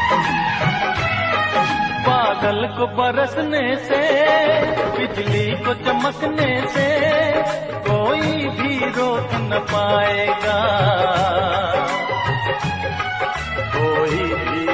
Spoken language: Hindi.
बादल को बरसने से, बिजली को चमकने से कोई भी रोक न पाएगा।